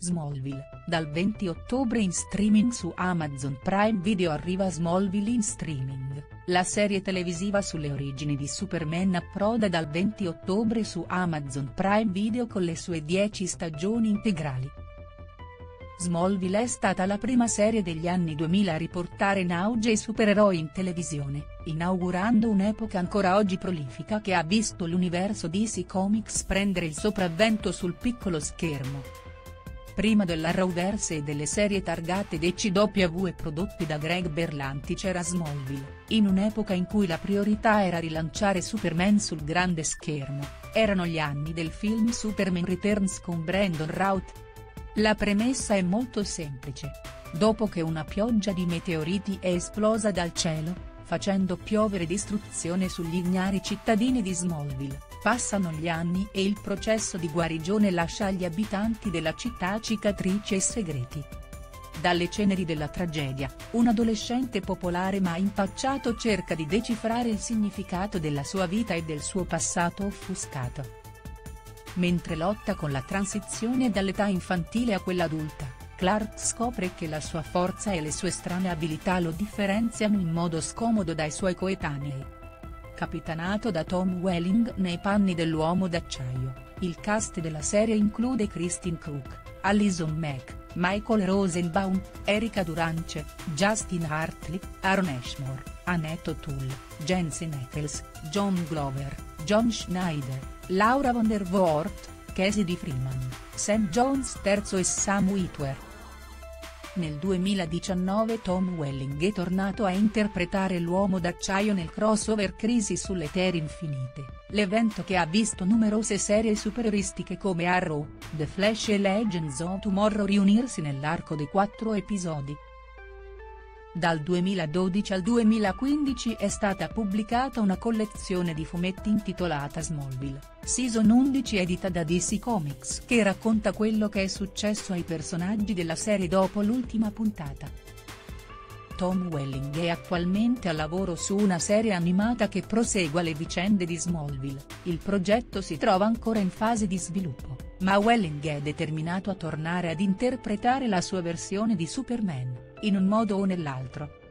Smallville, dal 20 ottobre in streaming su Amazon Prime Video. Arriva Smallville in streaming, la serie televisiva sulle origini di Superman approda dal 20 ottobre su Amazon Prime Video con le sue 10 stagioni integrali. Smallville è stata la prima serie degli anni 2000 a riportare in auge i supereroi in televisione, inaugurando un'epoca ancora oggi prolifica che ha visto l'universo DC Comics prendere il sopravvento sul piccolo schermo. Prima dell'Arrowverse e delle serie targate DCW e prodotte da Greg Berlanti c'era Smallville, in un'epoca in cui la priorità era rilanciare Superman sul grande schermo. Erano gli anni del film Superman Returns con Brandon Routh. La premessa è molto semplice. Dopo che una pioggia di meteoriti è esplosa dal cielo, facendo piovere distruzione sugli ignari cittadini di Smallville, passano gli anni e il processo di guarigione lascia agli abitanti della città cicatrici e segreti. Dalle ceneri della tragedia, un adolescente popolare ma impacciato cerca di decifrare il significato della sua vita e del suo passato offuscato. Mentre lotta con la transizione dall'età infantile a quella adulta, Clark scopre che la sua forza e le sue strane abilità lo differenziano in modo scomodo dai suoi coetanei. Capitanato da Tom Welling nei panni dell'Uomo d'Acciaio, il cast della serie include Kristin Kreuk, Allison Mack, Michael Rosenbaum, Erika Durance, Justin Hartley, Aaron Ashmore, Annette O'Toole, Jensen Ackles, John Glover, John Schneider, Laura von der Voort, Cassidy Freeman, Sam Jones III e Sam Witwer. Nel 2019 Tom Welling è tornato a interpretare l'Uomo d'Acciaio nel crossover Crisi sulle Terre Infinite, l'evento che ha visto numerose serie supereroistiche come Arrow, The Flash e Legends of Tomorrow riunirsi nell'arco di 4 episodi. Dal 2012 al 2015 è stata pubblicata una collezione di fumetti intitolata Smallville, Season 11 edita da DC Comics che racconta quello che è successo ai personaggi della serie dopo l'ultima puntata. Tom Welling è attualmente al lavoro su una serie animata che prosegua le vicende di Smallville. Il progetto si trova ancora in fase di sviluppo, ma Welling è determinato a tornare ad interpretare la sua versione di Superman, in un modo o nell'altro.